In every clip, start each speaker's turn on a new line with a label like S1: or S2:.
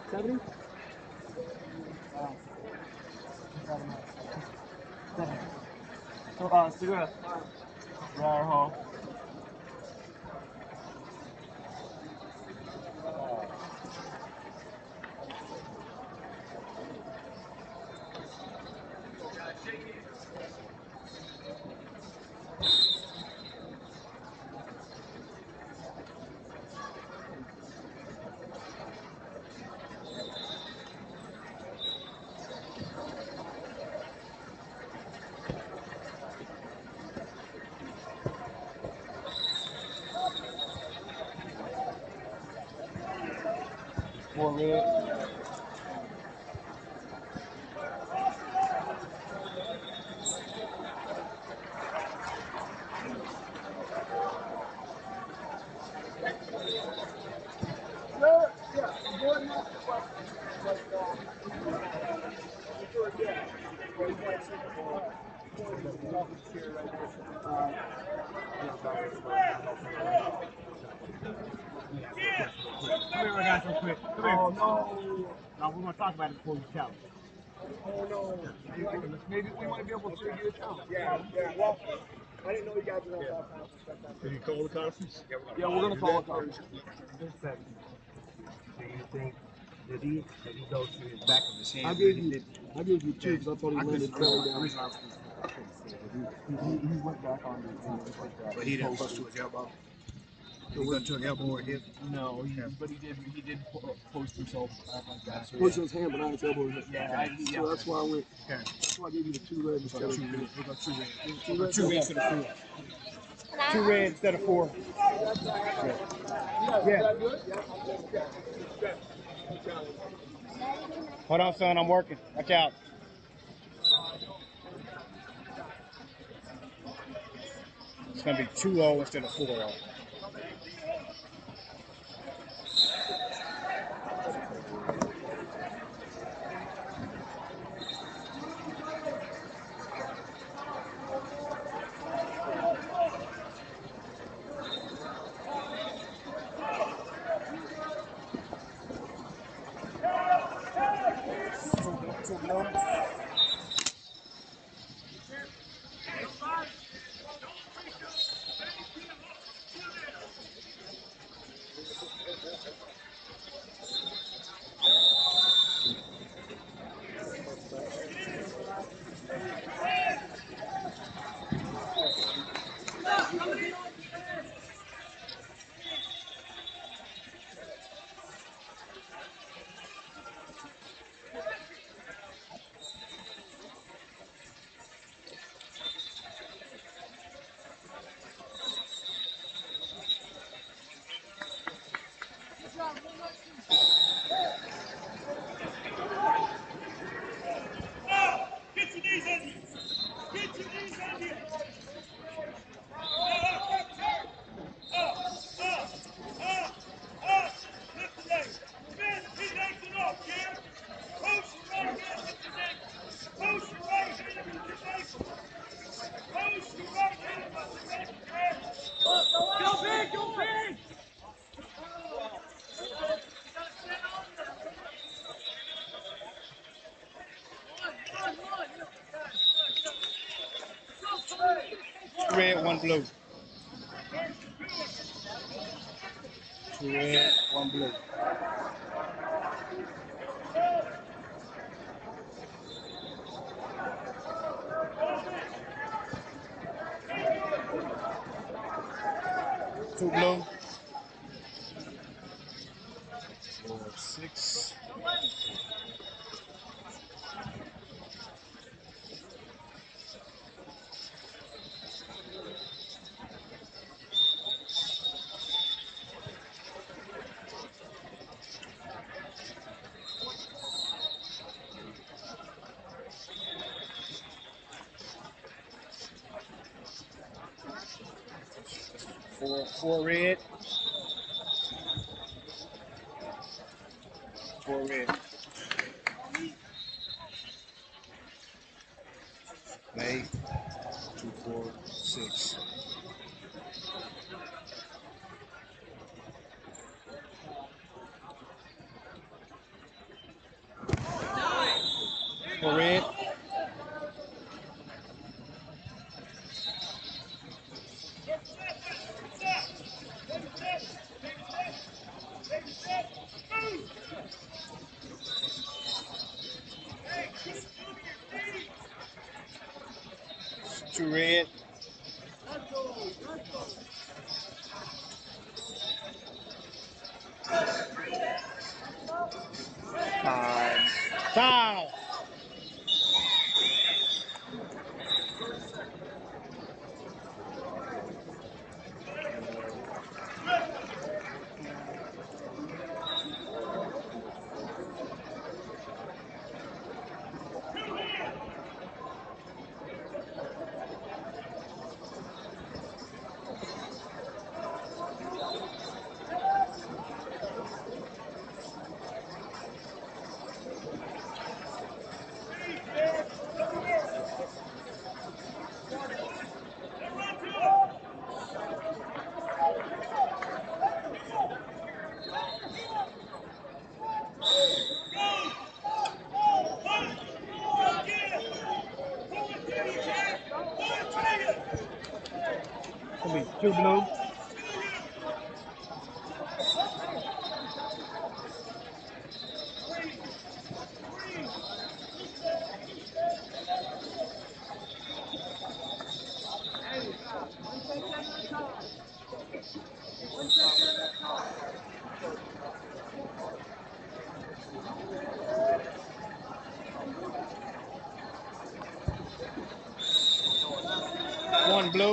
S1: 70? Cigarette. Right, huh? Four red.
S2: Come here, guys, real quick. Come here. Oh, no. No, we're going to talk about it before you tell.
S1: Oh no. Maybe we want to be able to figure it out. Yeah. Well, I didn't know you guys were on that time.
S3: Did you call the conference?
S1: Yeah, we're gonna call a conference.
S2: Do you think did he go to his back of his hand?
S1: I gave you two because I thought he landed belly down. He went back on the
S2: But he didn't push to his elbow. Did he go to an elbow or hip?
S1: No, but he did post himself back like that.
S2: So,
S1: Pushed his hand, but not his elbow.
S2: Yeah,
S1: so that's why I went.
S2: Okay.
S1: That's why I gave you the two red instead of
S2: Two red instead of four. Two red instead of four. Yeah. Hold on, son. I'm working. Watch out. It's going to be 2-0 instead of 4-0.
S4: Get your knees in here. Get your knees in here. Lift the leg. Bend his ankle up, Jim. Push your right hand with his ankle. Push your right hand with his ankle. Push your right hand with his ankle, Jim. Go big, go big.
S2: Two red, one blue. Two red, one blue. Two blue. 4, 6. Four red. Four red. Play. 2, 4, 6. 4 red. Two red. Foul. Gonna be 2 blue. One blue.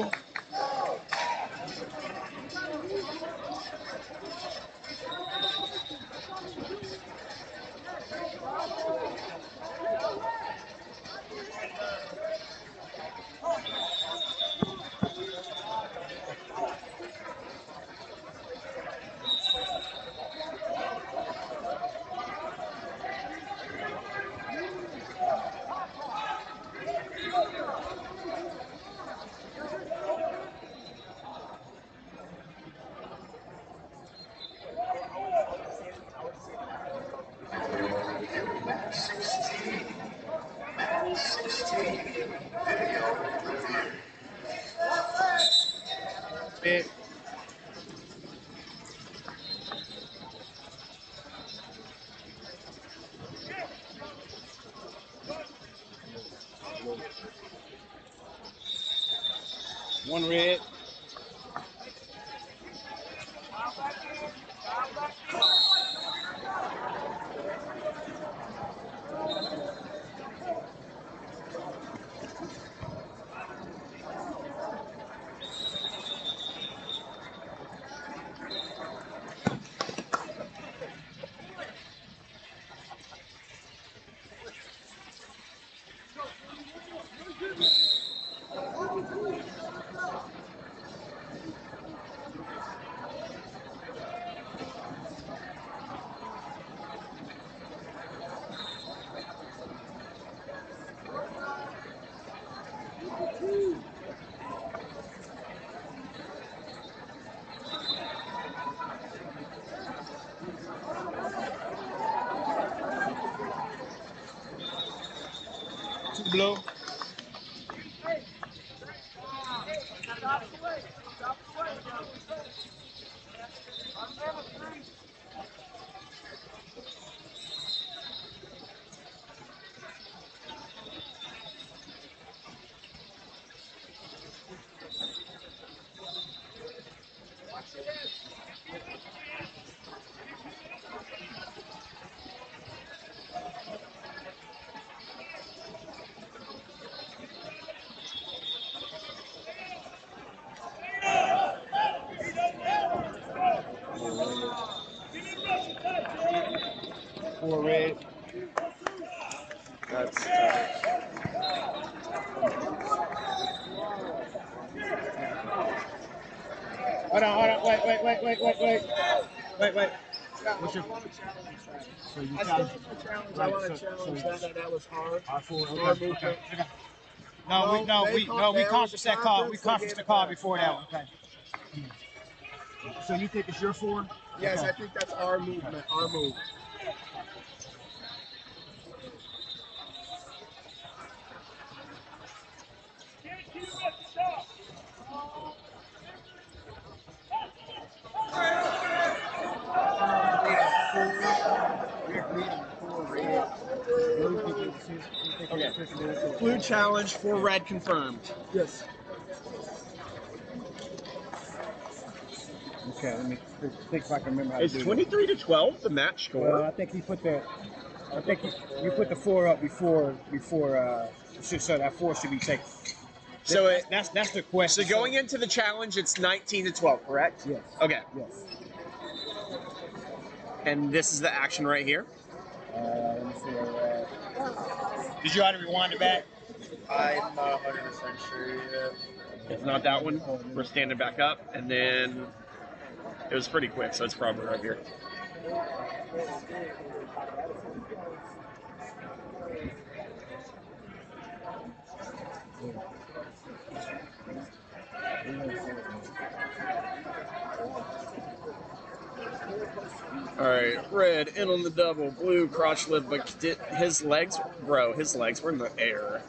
S2: Red. One red. Two blue. Four red.
S3: That's
S2: Hold on. Wait. What's your? So you
S1: I still
S2: challenge?
S1: want to challenge. I
S2: Right,
S1: want to
S2: so-
S1: challenge
S2: so-
S1: that was hard.
S2: R4.
S1: Hard
S2: Okay.
S1: movement.
S2: We conferenced that call. We conferenced the call before that one. Okay. So you think it's your 4?
S1: Yes,
S2: Okay.
S1: I think that's our movement. Our move.
S2: Blue challenge for red confirmed.
S1: Yes.
S2: Okay, let me think if I can remember how
S3: Is
S2: to do
S3: 23 to 12 the match
S2: this.
S3: score?
S2: Well, I think he put the. I think you put the 4 up before. So that 4 should be taken.
S3: So
S2: That's the question.
S3: So going into the challenge, it's 19 to 12, correct?
S2: Yes.
S3: Okay.
S2: Yes.
S3: And this is the action right here.
S2: Let me see.
S3: Did you want to rewind it back?
S5: I'm not 100% sure yet.
S3: It's not that one. We're standing back up, and then it was pretty quick, so it's probably right here. All right, red in on the double, blue crotch lift, but his legs were in the air.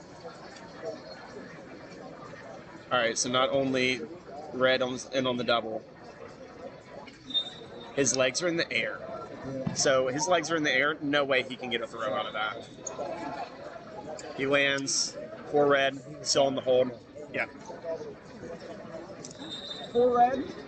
S3: All right, so not only red in on the double, his legs are in the air. So his legs are in the air, no way he can get a throw out of that. He lands, 4 red, still on the hold. Yeah.
S2: 4 red.